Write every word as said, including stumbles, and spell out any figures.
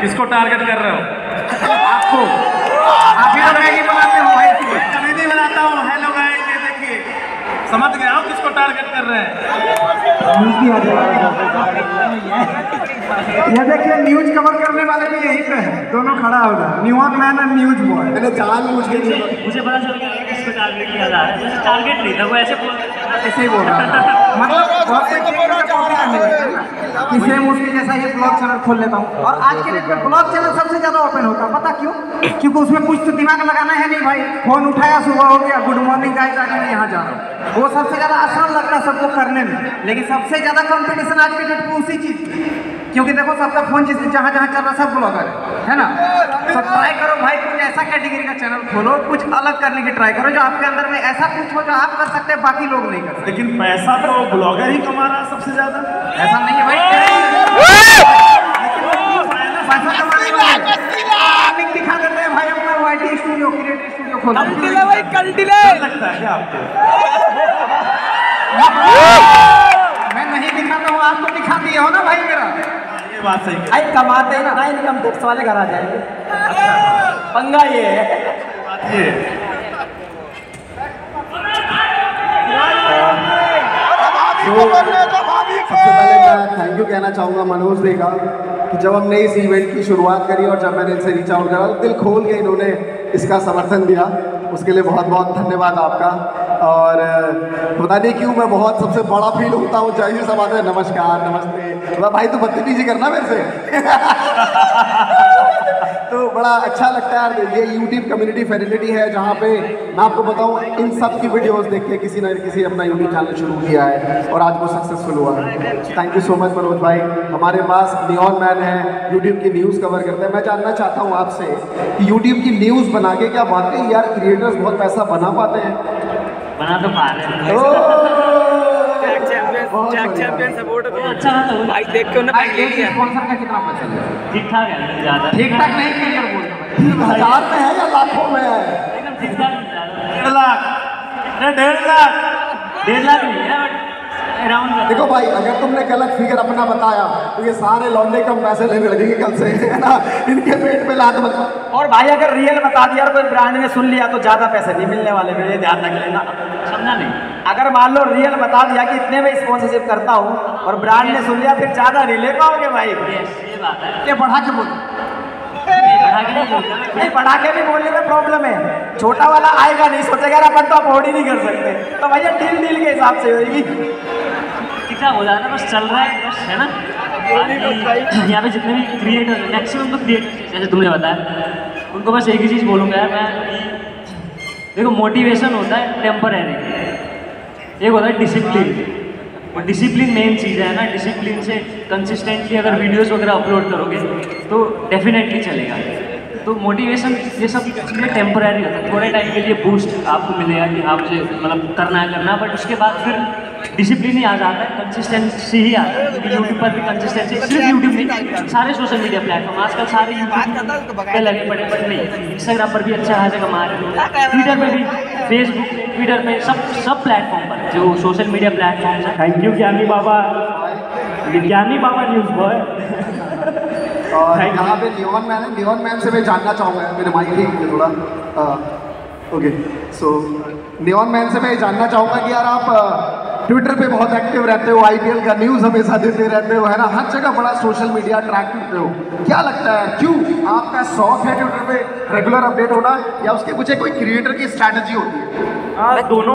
किसको टारगेट कर रहे हो? आपको। आप ही तो मैगी बनाते हो भाई। मैं नहीं बनाता हूँ। हेलो गाइस, ये देखिए, समझ गया हूँ किसको टारगेट कर रहे हैं। ये देखिए न्यूज कवर करने वाले भी यहीं पे है, दोनों खड़ा होगा, न्यूयॉर्क मैन और न्यूज बॉय। मैंने जान मुझ के मुझे पता चल गया किसको टारगेट किया जा रहा है। टारगेट नहीं था, वो ऐसे बोल ऐसे ही बोल रहा था। मतलब बहुत से सेम उसके जैसा ही ब्लॉग चैनल खोल लेता हूँ। और आज के डेट में ब्लॉग चैनल सबसे ज्यादा ओपन होता है, पता क्यों? क्योंकि उसमें कुछ तो दिमाग लगाना है नहीं भाई। फोन उठाया, सुबह हो गया, गुड मॉर्निंग गाइस, आज मैं यहाँ जा रहा हूँ। वो सबसे ज्यादा आसान लगता है सबको करने में, लेकिन सबसे ज्यादा कंपटीशन आज के डेट में उसी चीज की। क्योंकि देखो सबका फोन जिस जहाँ जहाँ चल रहा है सब ब्लॉगर है, है ना? तो ट्राई करो भाई, कुछ ऐसा कैटेगरी का चैनल खोलो, कुछ अलग करने की ट्राई करो, जो आपके अंदर में ऐसा कुछ हो जो आप कर सकते हैं बाकी लोग नहीं कर सकते। लेकिन पैसा तो ब्लॉगर ही कमा रहा है सबसे ज्यादा। ऐसा नहीं है भाई, पैसा कमाने वाले लिंक दिखा देते हैं भाई अपना वाईटी स्टूडियो, क्रिएटिव स्टूडियो खोल कंटिले भाई कंटिले। लगता है क्या आपको? मैं नहीं दिखाता हूँ, आपको दिखा दिए हो ना भाई मेरा। ये बात सही है। भाई कमाते हैं ना, इनकम टैक्स वाले घर आ जाएंगे। पंगा ये है। बात ये है। सबसे पहले मैं थैंक यू कहना चाहूँगा मनोज दी का कि जब हमने इस इवेंट की शुरुआत करी और जब मैंने इनसे रीच आउट करा, दिल खोल के इन्होंने इसका समर्थन दिया, उसके लिए बहुत बहुत धन्यवाद आपका। और पता नहीं क्यों मैं बहुत सबसे बड़ा फील होता हूँ, जैसे सब आते हैं नमस्कार नमस्ते, भाई तो बदतमीजी करना मेरे से। तो बड़ा अच्छा लगता है। ये यूट्यूब कम्युनिटी फैसिलिटी है जहाँ पे मैं आपको बताऊँ, इन सब की वीडियोस देख के किसी न किसी अपना यूट्यूब चैनल शुरू किया है और आज वो सक्सेसफुल हुआ है। Thank you so much Manoj भाई। हमारे पास नियॉन मैन है, यूट्यूब की न्यूज़ कवर करते हैं। मैं जानना चाहता हूँ आपसे कि यूट्यूब की न्यूज़ बना के क्या वाकई यार क्रिएटर्स बहुत पैसा बना पाते हैं? बना तो पा रहे हैं। चैंपियन सपोर्ट अच्छा खासा हो भाई, देख के उन्हें भाई ले लिया। स्पॉन्सर का कितना पैसा है? ठीक ठाक है, ज्यादा ठीक ठाक नहीं, क्लियर बोल दो भाई। हजार में है या लाखों में है? एकदम ठीक ठाक नहीं, ज्यादा। डेढ़ लाख, अरे डेढ़ लाख, डेढ़ लाख नहीं है, बट अराउंड। देखो भाई, अगर तुमने गलत फिगर अपना बताया तो ये सारे लौंडे कम पैसे लेने लगेंगे कल से, है ना? इनके पेट पे लात मत। और भाई अगर रियल बता दिया और कोई ब्रांड ने सुन लिया तो ज्यादा पैसे नहीं मिलने वाले, मेरे ध्यान रख लेना। समझा नहीं? अगर मान लो रियल बता दिया कि इतने में स्पॉन्सरशिप करता हूँ और ब्रांड ने सुन लिया, फिर ज्यादा नहीं ले पाओगे भाई। ये बात है। ये बढ़ा के बोल, बढ़ा के नहीं बोलता मैं। नहीं, बढ़ा के भी बोलने में प्रॉब्लम है। छोटा वाला आएगा नहीं, सोचेगा यार अपन तो अफोर्ड ही नहीं कर सकते, तो भैया डील डील के हिसाब से होगी। ठीक ठाक हो जाता है, बस चल रहा है, बस है ना? यहाँ पे जितने भी क्रिएटर हैं, मैक्सिमम तो क्रिएटर जैसे तुमने बताया, उनको बस एक ही चीज़ बोलूँगा यार मैं, देखो मोटिवेशन होता है टेम्परेरी, एक होता है डिसिप्लिन। और डिसिप्लिन मेन चीज़ है ना। डिसिप्लिन से कंसिस्टेंटली अगर वीडियोस वगैरह अपलोड करोगे तो डेफिनेटली चलेगा। तो मोटिवेशन ये सब चीज़ें टेम्परेरी होता है, थोड़े टाइम के लिए बूस्ट आपको मिलेगा कि हाँ मुझे मतलब करना है करना, बट उसके बाद फिर डिसिप्लिन ही आ जाता है, कंसिस्टेंसी ही आता है। क्योंकि यूट्यूब पर भी कंसिस्टेंसी, सिर्फ यूट्यूब नहीं, सारे सोशल मीडिया प्लेटफॉर्म आजकल सारे यूट्यूब पे लगे पड़े, बट नहीं, इंस्टाग्राम पर भी अच्छा खासा कमा रहे हैं, ट्विटर पे भी, फेसबुक पे, ट्विटर पे, सब सब प्लेटफॉर्म पर जो सोशल मीडिया प्लेटफॉर्म है। Thank you Gyani Baba, Gyani Baba news boy. और यहाँ पे नियॉन मैन है, नियॉन मैन से मैं जानना चाहूँगा, मेरे माइक ही थोड़ा ओके। सो नियॉन मैन से मैं जानना चाहूँगा कि यार आप ट्विटर पे बहुत एक्टिव रहते हो, आईपीएल का न्यूज़ हमेशा देते रहते हो, है ना? हर जगह बड़ा सोशल मीडिया ट्रैक करते हो, क्या लगता है क्यों आपका शौक है ट्विटर पे रेगुलर अपडेट होना, या उसके पीछे कोई क्रिएटर की स्ट्रैटेजी होती है? दोनों